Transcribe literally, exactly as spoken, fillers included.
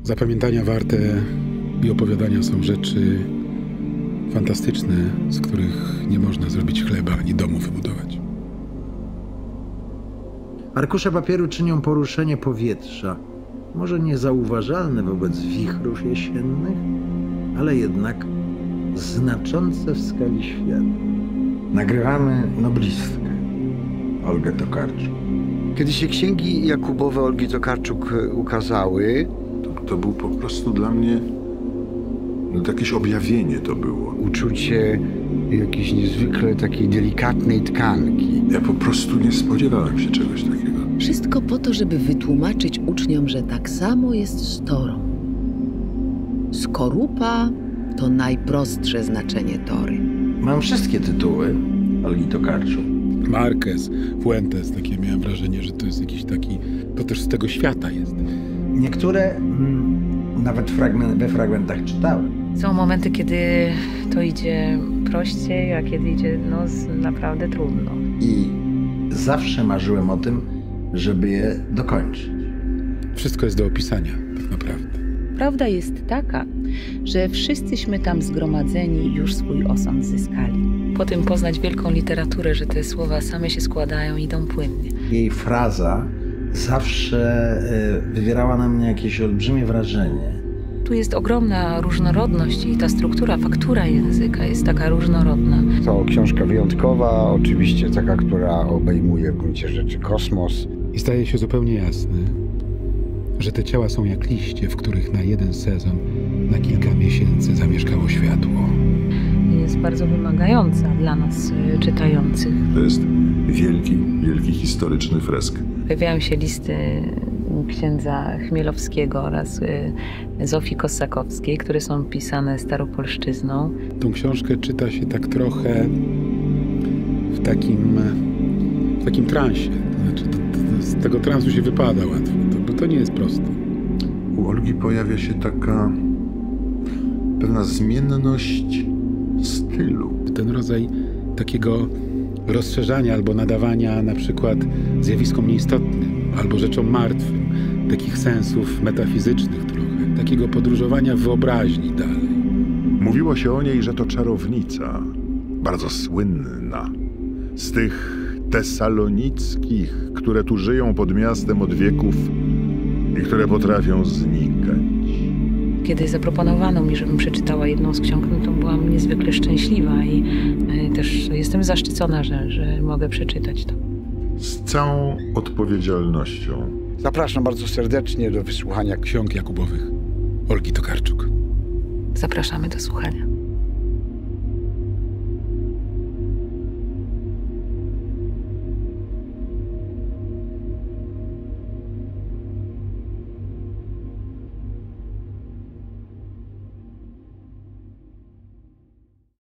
Zapamiętania warte i opowiadania są rzeczy fantastyczne, z których nie można zrobić chleba ani domu wybudować. Arkusze papieru czynią poruszenie powietrza, może niezauważalne wobec wichrów jesiennych, ale jednak znaczące w skali świata. Nagrywamy noblistkę, Olgę Tokarczuk. Kiedy się księgi Jakubowe Olgi Tokarczuk ukazały, to, to był po prostu dla mnie no, jakieś objawienie to było. Uczucie jakiejś niezwykle takiej delikatnej tkanki. Ja po prostu nie spodziewałem się czegoś takiego. Wszystko po to, żeby wytłumaczyć uczniom, że tak samo jest z Torą. Skorupa to najprostsze znaczenie Tory. Mam wszystkie tytuły Olgi Tokarczuk. Marquez, Fuentes, takie miałem wrażenie, że to jest jakiś taki, to też z tego świata jest. Niektóre mm, nawet fragment, we fragmentach czytałem. Są momenty, kiedy to idzie prościej, a kiedy idzie no, naprawdę trudno. I zawsze marzyłem o tym, żeby je dokończyć. Wszystko jest do opisania, tak naprawdę. Prawda jest taka, że wszyscyśmy tam zgromadzeni już swój osąd zyskali. Po tym poznać wielką literaturę, że te słowa same się składają i idą płynnie. Jej fraza zawsze wywierała na mnie jakieś olbrzymie wrażenie. Tu jest ogromna różnorodność i ta struktura, faktura języka jest taka różnorodna. To książka wyjątkowa, oczywiście taka, która obejmuje w gruncie rzeczy kosmos. I staje się zupełnie jasne, że te ciała są jak liście, w których na jeden sezon, na kilka miesięcy zamieszkało światło. Jest bardzo wymagająca dla nas czytających. To jest wielki, wielki historyczny fresk. Pojawiają się listy księdza Chmielowskiego oraz Zofii Kossakowskiej, które są pisane staropolszczyzną. Tą książkę czyta się tak trochę w takim, w takim transie. Znaczy, to, to, z tego transu się wypada łatwo, to, bo to nie jest proste. U Olgi pojawia się taka pewna zmienność stylu. Ten rodzaj takiego rozszerzania albo nadawania na przykład zjawiskom nieistotnym albo rzeczom martwym, takich sensów metafizycznych trochę, takiego podróżowania w wyobraźni dalej. Mówiło się o niej, że to czarownica, bardzo słynna, z tych tesalonickich, które tu żyją pod miastem od wieków i które potrafią znikać. Kiedy zaproponowano mi, żebym przeczytała jedną z ksiąg, no to byłam niezwykle szczęśliwa i też jestem zaszczycona, że, że mogę przeczytać to. Z całą odpowiedzialnością. Zapraszam bardzo serdecznie do wysłuchania ksiąg Jakubowych Olgi Tokarczuk. Zapraszamy do słuchania.